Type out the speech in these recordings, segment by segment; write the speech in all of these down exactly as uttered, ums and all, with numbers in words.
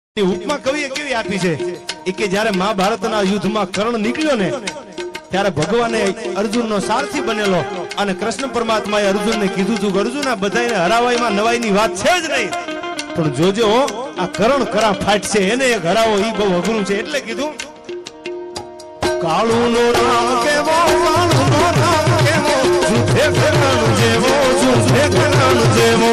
ઉપમા કવિએ કેવી આપી છે એ કે જ્યારે મહાભારતના યુદ્ધમાં કર્ણ નીકળ્યો ને ત્યારે ભગવાને અર્જુનનો સારથી બનેલો અને કૃષ્ણ પરમાત્માએ અર્જુનને કીધું હતું કે અર્જુન આ બધાને હરાવાયમાં નવાઈની વાત છે જ નહીં, પણ જોજો આ કર્ણ કરા ફાટશે, એને એક હરાવો ઈ બહુ અઘરું છે. એટલે કીધું કાળુનો નામ કેવો, કાળુનો નામ કેવો, જુઠે કર્ણ જેવો, જુઠે કર્ણ જેવો.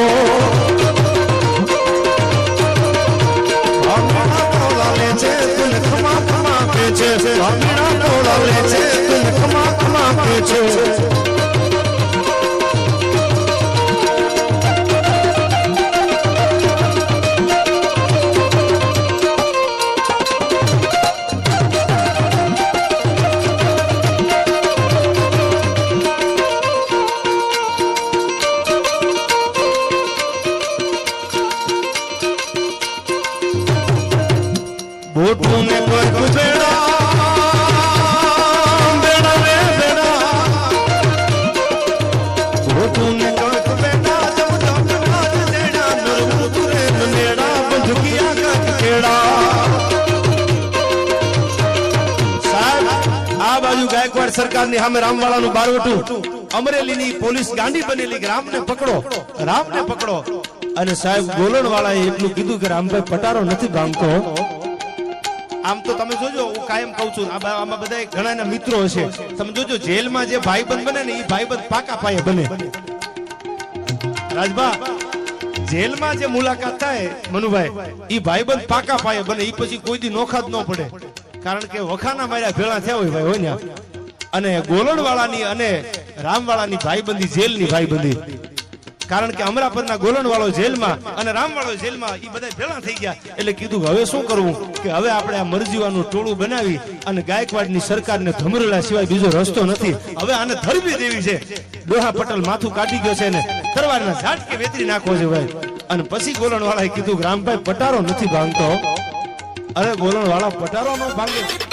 બોટું ને કોઈ બેડા બેડા રે બેડા, બોટું ને કોઈ બેડા જબ જબ નાચ દેડા, નરમુ તુરે મેડા બંધુકિયા કા કેડા. સાહેબ આ બાજુ ગાયકવાડ સરકારની સામે રામવાળાનું બારવટું, અમરેલીની પોલીસ ગાંડી બનેલી કે રામને પકડો, રામને પકડો. અને સાહેબ ગોલણવાળાએ એટલું કીધું કે રામભાઈ પટારો નથી ભાંગતો. આમ તો તમે જોજો, હું કાયમ કહું છું, આમાં બધા ઘણા મિત્રો હશે, તમે જોજો જેલમાં જે ભાઈબંધ બને ને એ ભાઈબંધ પાકા પાયે બને. રાજભા જેલમાં જે મુલાકાત થાય મનુભાઈ, એ ભાઈબંધ પાકા પાયે બને, એ પછી કોઈ દી નોખા જ ન પડે, કારણ કે વખાના માર્યા ભેળા થયા હોય ભાઈ હોય ને. અને ગોલણવાળાની અને રામવાળાની ભાઈબંધી જેલની ભાઈબંધી, કારણ કે અમરાપરના ગોલણવાળો જેલમાં અને રામવાળો જેલમાં એ બધા ભેળા થઈ ગયા. એટલે કીધું હવે શું કરવું, કે હવે આપણે આ મરજીવાનું ટોળું બનાવી અને ગાયકવાડની સરકારને ધમરેલા સિવાય બીજો રસ્તો નથી, હવે આને ધરબી દેવી છે. ડોહા પટેલ માથું કાઢી ગયો છે ને તરવારના ઝાટકે વેતરી નાખવો છે ભાઈ. અને પછી ગોલણવાળાએ કીધું કે રામભાઈ પટારો નથી ભાંગતો. અરે ગોલણવાળા પટારો ન ભાંગે.